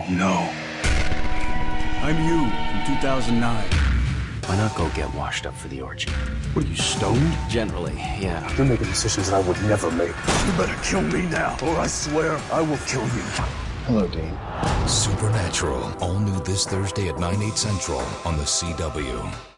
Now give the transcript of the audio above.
No. I'm you from 2009. Why not go get washed up for the orgy? What are you, stoned? Generally, yeah. You're making decisions that I would never make. You better kill me now, or I swear I will kill you. Hello, Dean. Supernatural, all new this Thursday at 9/8 Central on the CW.